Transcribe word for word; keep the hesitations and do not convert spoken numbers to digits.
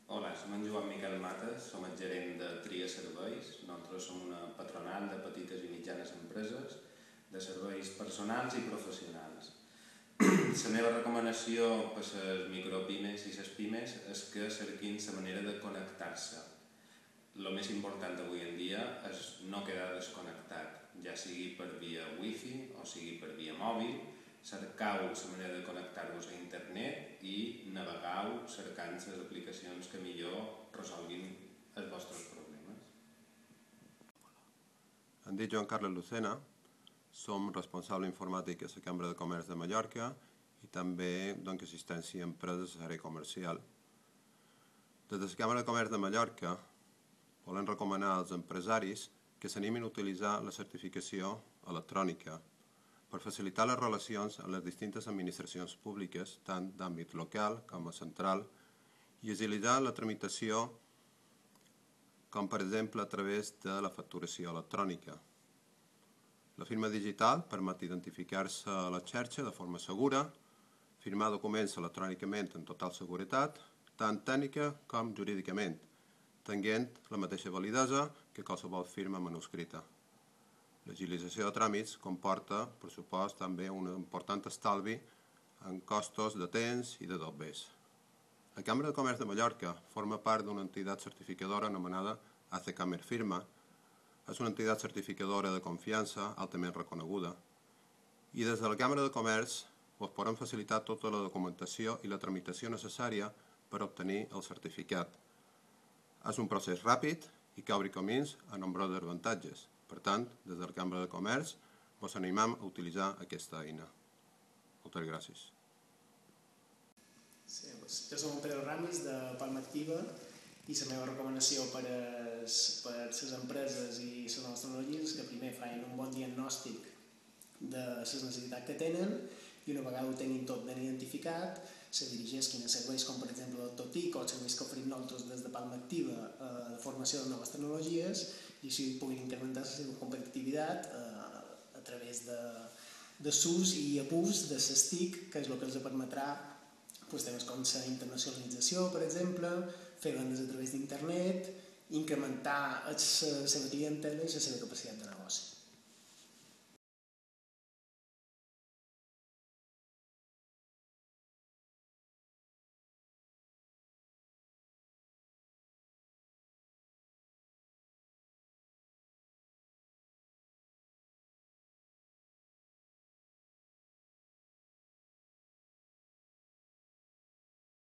Hola, som en Joan Miquel Mates, som el gerent de Tria Serveis. Nosaltres som una patronal de petites i mitjanes empreses de serveis personals i professionals. La meva recomanació per a les micropimes i les pimes és que cerquin la manera de connectar-se. El més important avui en dia és no quedar desconnectat, ja sigui per via wifi o sigui per via mòbil. Cercau la manera de connectar-vos a internet i navegau cercant les aplicacions que millor resolguin els vostres problemes. Em dic Joan Carles Lucena, som responsable informàtic a la Cambra de Comerç de Mallorca i també dono assistència a empreses a l'àrea comercial. Des de la Cambra de Comerç de Mallorca volem recomanar als empresaris que s'animin a utilitzar la certificació electrònica per facilitar les relacions amb les distintes administracions públiques, tant d'àmbit local com a central, i agilitzar la tramitació, com per exemple a través de la facturació electrònica. La firma digital permet identificar-se a la xarxa de forma segura, firmar documents electrònicament amb total seguretat, tant tècnica com jurídicament, tenint la mateixa validesa que qualsevol firma manuscrita. L'agilització de tràmits comporta, per supost, també un important estalvi en costos de temps i de dobbers. La Cambra de Comerç de Mallorca forma part d'una entitat certificadora anomenada A C Camer Firma. És una entitat certificadora de confiança altament reconeguda i des de la Cambra de Comerç us podem facilitar tota la documentació i la tramitació necessària per obtenir el certificat. És un procés ràpid i que obre camins a nombrosos avantatges. Per tant, des de la Cambra de Comerç us animem a utilitzar aquesta eina. Moltes gràcies. Sí, doncs, jo som en Pedro Ramis de Palma Activa i la meva recomanació per a les empreses i les noves tecnologies és que primer facin un bon diagnòstic de les necessitats que tenen i una vegada ho tinguin tot ben identificat se dirigeixin a serveis com per exemple el TOTIC o els serveis que oferim nosaltres des de Palma Activa de formació de noves tecnologies i així puguin incrementar la seva competitivitat a través de l'ús i abús de les T I C, que és el que els permetrà temes com la internacionalització, per exemple, fer vendes a través d'internet, incrementar la seva clientela i la seva capacitat de negoci.